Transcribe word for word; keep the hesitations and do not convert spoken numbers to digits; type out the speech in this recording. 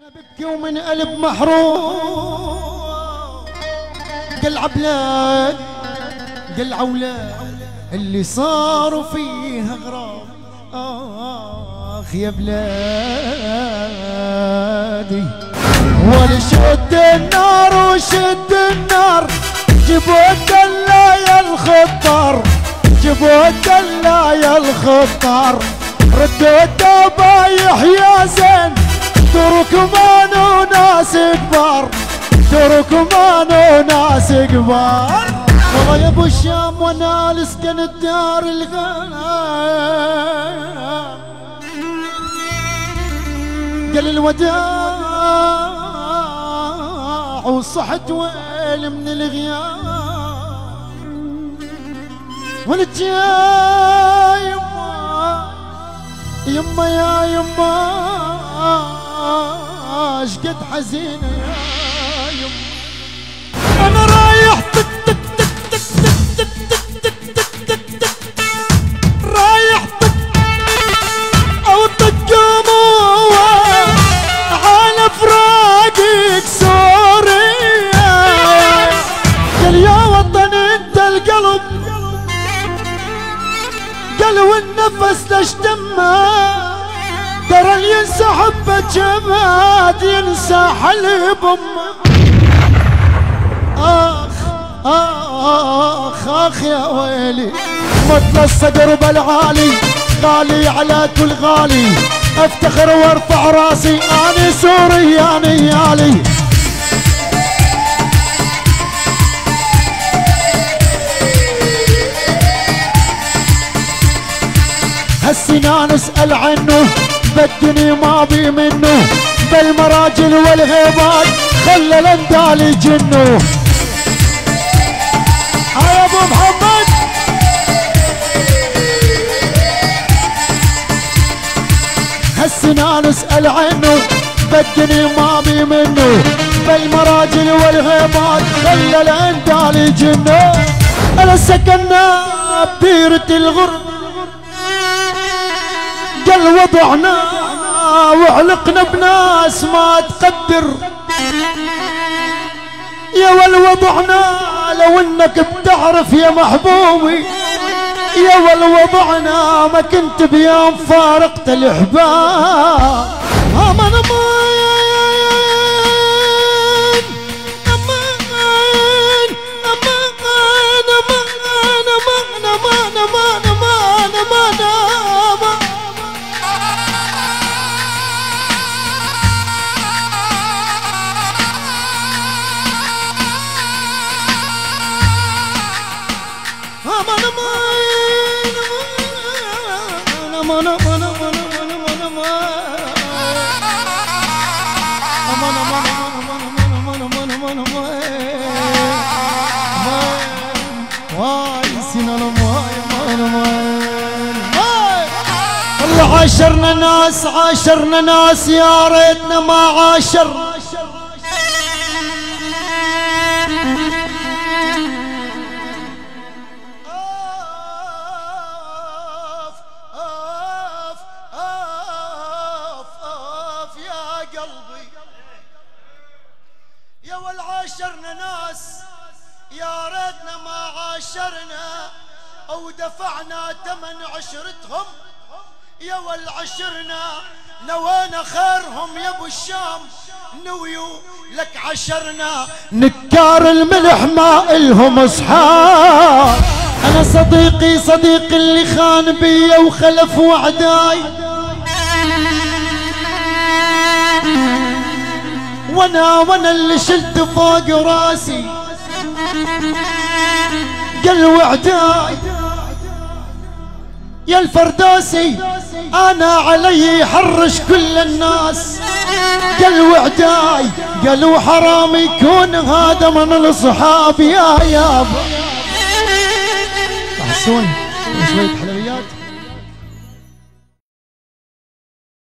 ببكي ومن قلب محروم، قلع بلاد قلع اولاد اللي صاروا فيها غرام. اخ يا بلادي ولشد النار وشد النار، جيبوا الدلايا الخطار، جيبوا الدلايا الخطار، ردوا الذبايح يا زين، تركمان وناس كبار، تركمان وناس كبار. والله يا ابو الشام وانا لسكن الدار الغام، قال الوداع وصحت ويل من الغياب، ولد يا يما يما يا يما اشقد حزينه يا يما. انا رايح تك تك تك تك تك تك تك تك تك رايح تك او تقاموا على فراقك سوريا، قال يا وطن انت القلب، قال والنفس ليش دمه، ترى اللي ينسى حبة جماد ينسى حليب امه. اخ اخ اخ يا ويلي، مثل الصدر بالعالي غالي على كل غالي، افتخر وارفع راسي اني سورياني يالي. هالسنان اسأل عنه بدني ما بي منه، بالمراجل والغيبات خلى الاندال يجنوا. هاي ابو محمد هالسنان اسأل عنه بدني ما بي منه، بالمراجل والغيبات خلى الاندال يجنوا. انا سكننا بديرة الغرب، قال وضعنا وعلقنا بناس ما تقدر، يا ول وضعنا لو انك بتعرف يا محبوبي، يا ول وضعنا ما كنت بيوم فارقت الاحباب. امان امان امان امان امان امان امان امان امان امان والله عاشرنا ناس عاشرنا ناس يا ريتنا ما عاشر. يا ول عاشرنا ناس يا ريتنا ما عاشرنا، او دفعنا تمن عشرتهم، يا ول عشرنا نوينا خيرهم يا ابو الشام، نويو لك عشرنا. نكار الملح ما الهم اصحاب، انا صديقي صديقي اللي خان بيا وخلف وعداي، وانا وانا اللي شلت فوق راسي قل وعداي. يا الفردوسي انا علي يحرش كل الناس، قل وعداي قالوا حرام يكون هذا من الاصحاب. يا يابا تحسون شوية حلويات.